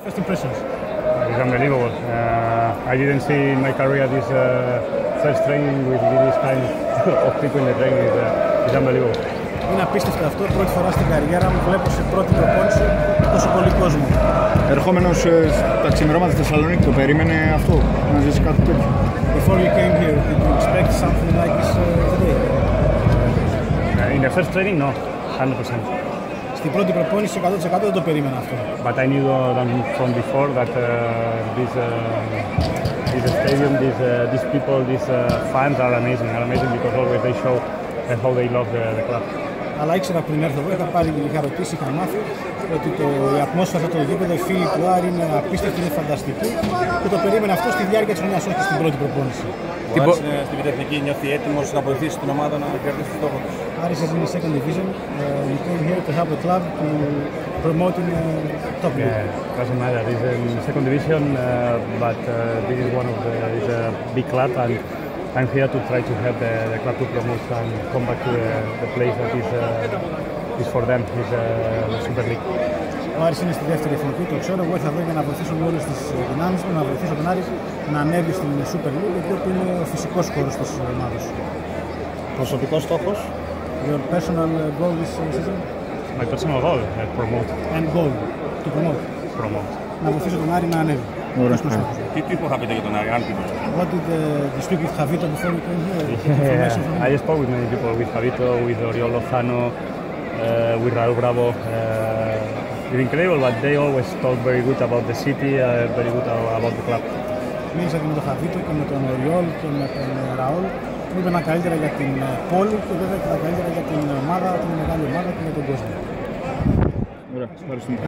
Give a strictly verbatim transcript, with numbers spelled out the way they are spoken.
First impressions? It's unbelievable. Uh, I didn't see in my career this uh, first training with this kind of people in the training. It's, uh, it's unbelievable. Είναι απίστευτο αυτό. Πρώτη φορά στην καριέρα μου βλέπω σε πρώτη προπόνηση τόσο πολύ κόσμο. Ερχόμενος στα ξημερώματα στη Θεσσαλονίκη, το περίμενε αυτό, να ζήσει κάτι τέτοιο? Before you came here, did you expect something like this uh, today? Uh, in the first training, no, one hundred percent. Στην πρώτη προπόνηση εκατό τοις εκατό δεν το περίμενα αυτό. But I knew uh, from before that uh, this, uh, this stadium, these, uh, these people, these uh, fans are amazing, are amazing because always they show uh, how they love the, the club. Αλλά ήξερα πριν έρθω εδώ, είχα πάρει, είχα ρωτήσει, είχα μάθει ότι το, η ατμόσφαιρα αυτό το γήπεδο, οι φίλοι του Άρη είναι απίστευτοι, είναι φανταστικοί και το περίμενα αυτό στη διάρκεια της χρονιάς, όχι στην πρώτη προπόνηση. Ο Άρης είναι στην Β' Εθνική, νιώθει έτοιμος να βοηθήσει την ομάδα να κερδίσει το στόχο του. Άρης is in the second division. Uh, we came here to help the club to promote in uh, top league. Yeah, doesn't matter. It's in second division, uh, but uh, this is one of the is a big club, and I'm here to try to help the, the club to promote and come back to the, the place that is uh, is for them, is uh, the Super League. Ο Άρης είναι στη δεύτερη εθνική, το ξέρω. Εγώ ήρθα εδώ για να βοηθήσω με όλες τις δυνάμεις μου, να βοηθήσω τον Άρη να ανέβει στην Super League, εκεί όπου είναι ο φυσικός χώρος της ομάδας. Προσωπικός στόχος? Your personal goal this season? My personal goal, uh, promote. And goal, to promote. Promote. Να βοηθήσω τον Άρη να ανέβει. Τι τύπο θα πείτε για τον Άρη, αν πείτε? What did uh, you speak with Javito before you came here? Yeah, I spoke with many people, with Javito, with Oriol Lozano, uh, with Raúl Bravo. Uh, it's incredible, but they always talk very good about the city, uh, very good about the club. Μίλησα και με τον Javito και με τον Oriol και με τον Raúl. Μου είπαν καλύτερα για την πόλη και βέβαια και τα καλύτερα για την ομάδα, την μεγάλη ομάδα και για τον κόσμο. Ωραία, ευχαριστούμε.